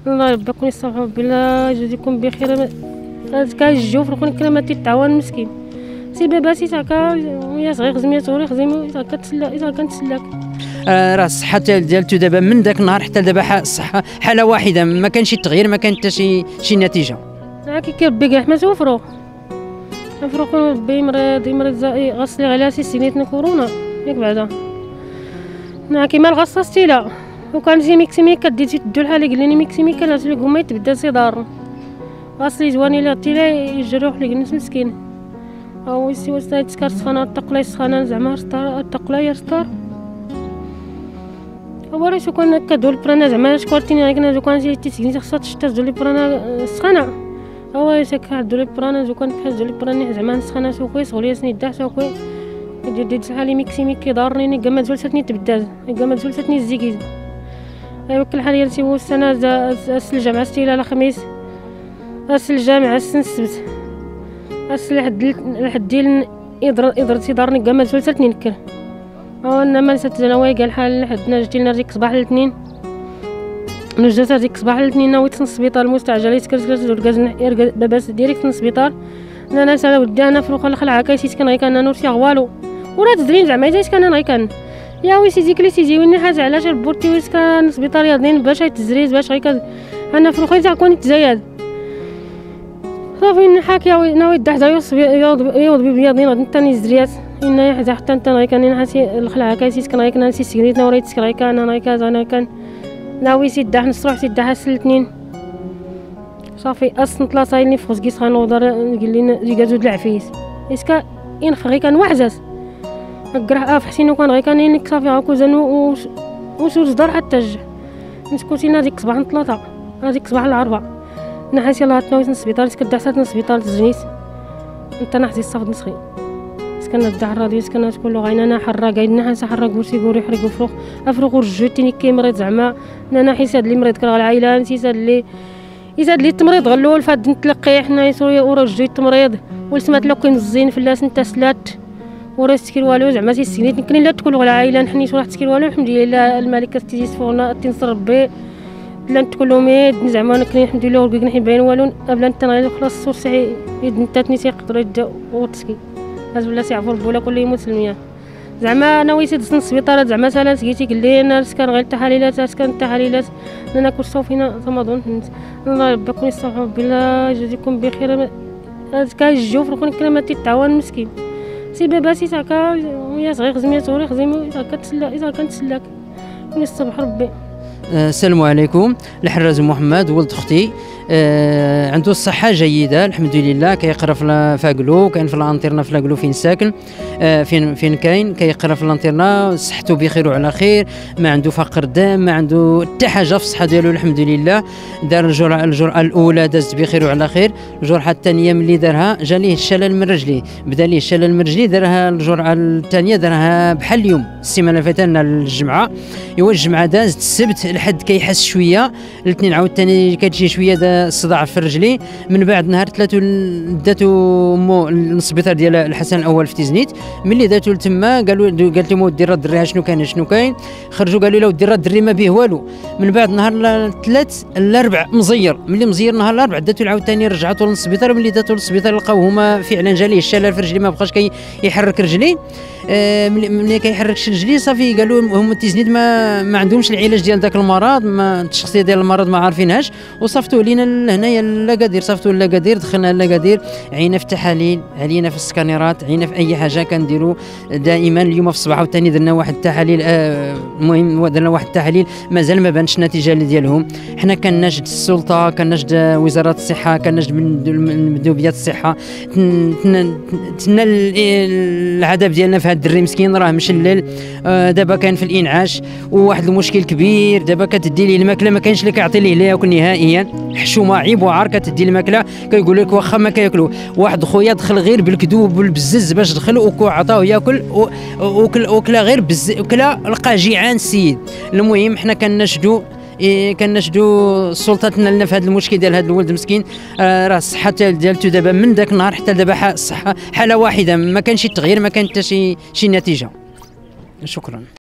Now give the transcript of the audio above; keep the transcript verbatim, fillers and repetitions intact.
الله يربكم يصلح بالله يجزيكم بخير. كيجيو فرقوني كلمه تيتعاون مسكين سي باباسي تاكا ويا صغير خزم يا صغير خزم تاكا تسلا تاكا كنتسلاك. آه راه الصحه ديالته دابا من ذاك النهار حتى دابا الصحه حاله واحده، ما كانش شي تغيير، ما كانت حتى شي شي نتيجه. راه كي كيربي كاع حما توفروا فرقون ربي مريض مريض غسلي على سي سينيتنا كورونا ياك بعدا نا كيما الغصاصتي لا وكان شي ميكسيمي كدي تدو الحال قال لي ميكسيمي كان لازم هما يتبدا سي دار غسلي جواني لا تيلا يجروح لي الناس مسكين او يسي وسط تسكر سخانه الطقله سخانه زعما رستار الطقله يا رستار هو راه شو كان كدول برانا زعما شكورتيني كنا جو كان جي تيسكني خصها تشتازو لي برانا سخانه هو يسك هادو لي برانا جو كان كحزو لي برانا زعما سخانه سو كويس غولي سني داح سو كوي دير دير شحال ميكسيمي كيضرني كاع ما زولتني تبدا كاع ما زولتني الزيكيز ايوا كل حال يرتي هو السنه اس الجامعه ستيلا الخميس اس الجامعه السن السبت اس لحد لحد ديال يضر يضر تيضرني كاع ما زولتني نكر او انما نسات جنواي كاع الحال لحدنا جينا ديك صباح الاثنين نجات ديك صباح الاثنين نويت السبيطار المستعجل يتكركر وركاز باباس ديريكت السبيطار انا سالا ودي انا فروخ الخلعه كايسيت كان غيكان انا نورتي غوالو ورا تدرين زعما جات كان غيكان يا وي سيدي كلي سيدي ويني حاجه علاش ربوتي ويس كان سبيطار ياضين باش يتزريز باش غيكان انا فروخي تاع كون تزايد صافي نحاك يا وي ناوي دحزا يوض يوض بياضين غادي تاني زريات ان حتى حتى انت غيكان نحاسي الخلعه كايسيت كان غيكان نسي سكريتنا وريت سكري كان انا غيكان انا كان ناوي سيد داح نصروح سيد داح الاثنين صافي اصلا طلاصايلني في خصكي سخان وضر قال لي ريكازو د العفيس اسكا ينخ غي كان وحزاز قرح اف حسين وكان غي كان ينك صافي هاكو زن وش وش دار حتى ج نسكوتينا ديك صباح ثلاثه هذيك صباح الاربعاء نحاس يلاه تنويت السبيطار كدع سات السبيطار تزنيت انت نحسي الصفد نسخي سكن الدع الراديو سكن تقول له غاينا انا حرا قايد نحاس حرا كرسي كوري حرق فروخ افروخ رجوتيني كي مريض زعما انا حيس هاد اللي مريض كرا العائله نسيت هاد اللي يزاد لي التمريض غلول فاد نتلقيه حنا يسوري ورا جوج التمريض ولسمات لو كاين الزين فلاس نتا سلات ورا تسكير والو زعما سي سكنيت كاين لا تكون غلا عائله نحني شو راح تسكير والو الحمد لله الملكه تيجي فوقنا تنصر ربي لا تكونوا ميد زعما كاين الحمد لله وربي نحي باين والو قبل انت خلاص صور سعي يد نتاتني تيقدر يد وتسكي هاز ولا سيعفو ربي ولا كل يموت المياه زعما انا ويسيد سن السبيطار زعما سالا سكيتي قال لي انا سكان غير التحاليلات سكان التحاليلات انا كل صوفينا رمضان الله يربكم يصلح بالله يجزيكم بخير. كيجيو فرقوني كلمه تيتعاون مسكين سي باباسي تاكا ويا صغير خزم يا صغير خزم تاكا تسلا تاكا كنتسلاك يصبح ربي. السلام عليكم. الحراز محمد ولد اختي آه عنده الصحه جيده الحمد لله، كيقرا في فاقلو، كاين في الانترنا في لاقلو فين ساكن آه فين فين كاين كيقرا في الانترنا، صحته بخير وعلى خير، ما عنده فقر دم، ما عنده حتى حاجه في الصحه ديالو الحمد لله. دار الجرعه الجرعه الاولى دازت بخير وعلى خير، الجرعه الثانيه ملي دارها جا ليه الشلل من رجليه، بدا ليه الشلل من رجليه، دارها الجرعه الثانيه دارها بحال اليوم السيمانه اللي فاتت الجمعه، ايوا الجمعه دازت السبت الحد كيحس شويه، الاثنين عاوتاني كتجي شويه الصداع في رجلي، من بعد نهار ثلاثه داتو مو السبيطار ديال الحسن الاول في تيزنيت، ملي داتو لتما قالوا قالت لهم ودي راه الدري شنو كاين شنو كاين، خرجوا قالوا له ودي راه الدري ما به والو، من بعد نهار الثلاث الاربع مزير، ملي مزير نهار الاربع داتو عاوتاني رجعتو للسبيطار، ملي داتو للسبيطار لقاو هما فعلا جا ليه الشلل في رجلي، ما بقاش كيحرك رجلي، آه ملي كيحركش رجلي صافي قالوا هما تيزنيت ما ما عندهمش العلاج ديال ذاك المرض، ما التشخيصيه ديال المرض ما عارفينهاش، وصيفطوه لينا لهنايا لاكادير، صيفطوه لاكادير، دخلنا لاكادير، عينا في التحاليل، علينا في السكانيرات، عينا في اي حاجه كنديروا دائما. اليوم في الصباح وثاني درنا واحد التحاليل، آه المهم درنا واحد التحاليل مازال ما بانش النتيجه ديالهم. حنا كنناشد السلطه، كنناشد وزاره الصحه، كنناشد مندوبيات الصحه، تنا العذاب ديالنا في هذا الدري مسكين راه مشلل، آه دابا كان في الانعاش، وواحد المشكل كبير دابا كتدي ليه الماكله ما كاينش اللي كيعطي ليه لا ياكل نهائيا، حشومه عيب وعار كتدي الماكله كيقول لك واخا ما كياكلوا. واحد خويا دخل غير بالكذوب والبزز باش دخل وعطاوه ياكل، وكل وكلا غير بز وكلا لقى جيعان السيد. المهم حنا كنشدوا إيه كنشدوا سلطتنا لنا في هذا المشكل ديال هذا الولد مسكين، آه راه الصحه ديالته دابا من ذاك النهار حتى دابا الصحه حاله واحده، ما كانش شي تغيير، ما كانت حتى شي شي نتيجه. شكرا.